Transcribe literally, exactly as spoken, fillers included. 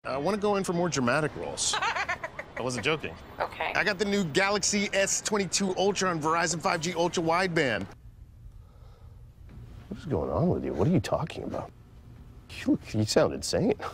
I want to go in for more dramatic roles. I wasn't joking. Okay. I got the new Galaxy S twenty-two Ultron Verizon five G ultra wideband. What is going on with you? What are you talking about? You, look, you sound insane.